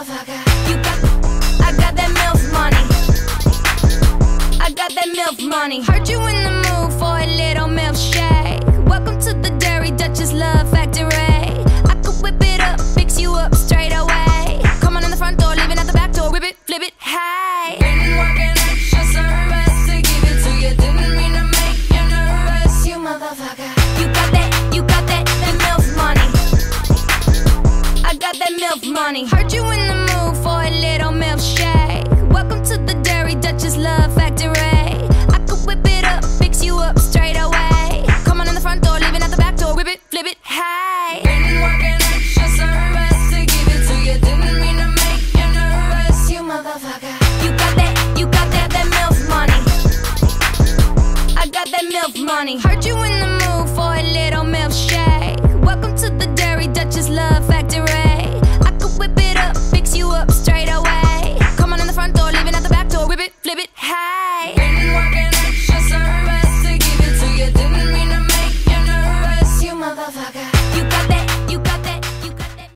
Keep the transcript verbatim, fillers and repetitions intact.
motherfucker. You got, I got that MILF money. I got that MILF money. Heard you in the mood for a little MILF shake. Welcome to the Dairy Duchess Love Factory. I could whip it up, fix you up straight away. Come on in the front door, leaving out the back door. Whip it, flip it, hey. Been working extra service to give it to you. Didn't mean to make you nervous, you motherfucker. You got that, you got that, that MILF money. I got that MILF money. Heard you in the mood for a little MILF shake. Welcome to the Dairy Duchess Love Factory. I could whip it up, fix you up straight away. Come on in the front door, leaving out the back door. Whip it, flip it, hey. Been working extra service to give it to you. Didn't mean to make you nervous, you motherfucker. You got that, you got that, that MILF money. I got that MILF money. Heard you in the